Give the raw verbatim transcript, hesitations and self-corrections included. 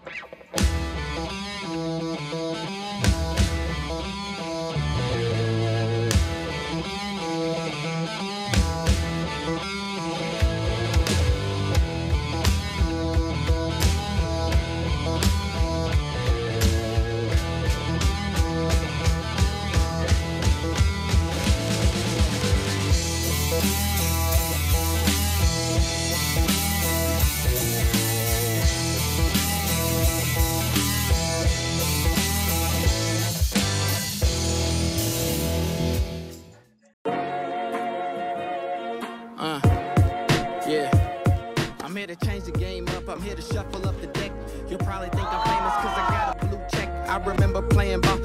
Uh, yeah. I'm here to change the game up, I'm here to shuffle up the deck. You'll probably think I'm famous cause I got a blue check. I remember playing ball